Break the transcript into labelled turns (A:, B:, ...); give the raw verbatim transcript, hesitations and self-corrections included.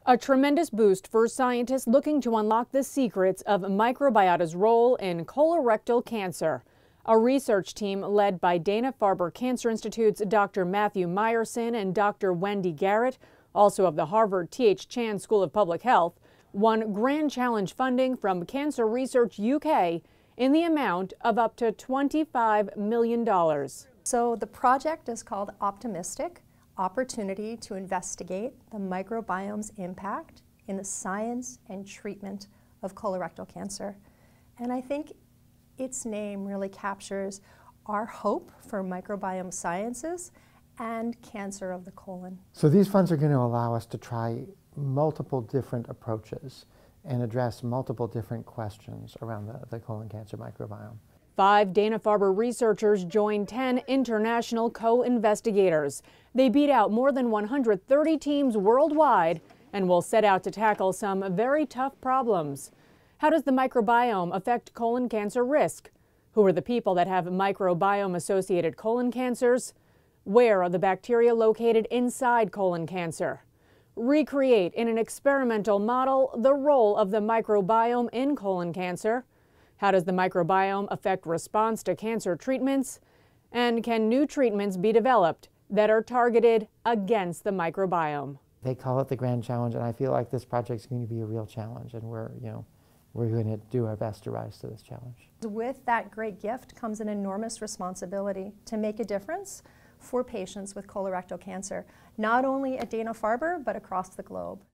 A: A tremendous boost for scientists looking to unlock the secrets of microbiota's role in colorectal cancer. A research team led by Dana-Farber Cancer Institute's Doctor Matthew Meyerson and Doctor Wendy Garrett, also of the Harvard T H Chan School of Public Health, won Grand Challenge funding from Cancer Research U K in the amount of up to twenty-five million dollars.
B: So the project is called Optimistic: Opportunity to Investigate the Microbiome's Impact in the Science and Treatment of Colorectal Cancer. And I think its name really captures our hope for microbiome sciences and cancer of the colon.
C: So these funds are going to allow us to try multiple different approaches and address multiple different questions around the, the colon cancer microbiome.
A: Five Dana-Farber researchers joined ten international co-investigators. They beat out more than one hundred thirty teams worldwide and will set out to tackle some very tough problems. How does the microbiome affect colon cancer risk? Who are the people that have microbiome-associated colon cancers? Where are the bacteria located inside colon cancer? Recreate in an experimental model the role of the microbiome in colon cancer. How does the microbiome affect response to cancer treatments? And can new treatments be developed that are targeted against the microbiome?
C: They call it the Grand Challenge, and I feel like this project is going to be a real challenge, and we're, you know, we're going to do our best to rise to this challenge.
B: With that great gift comes an enormous responsibility to make a difference for patients with colorectal cancer, not only at Dana-Farber, but across the globe.